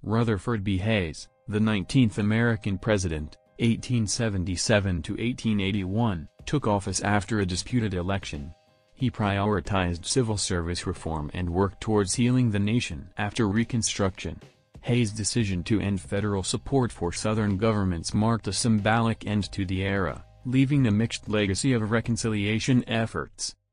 Rutherford B. Hayes, the 19th American president, 1877 to 1881, took office after a disputed election. He prioritized civil service reform and worked towards healing the nation after Reconstruction. Hayes' decision to end federal support for Southern governments marked a symbolic end to the era, leaving a mixed legacy of reconciliation efforts.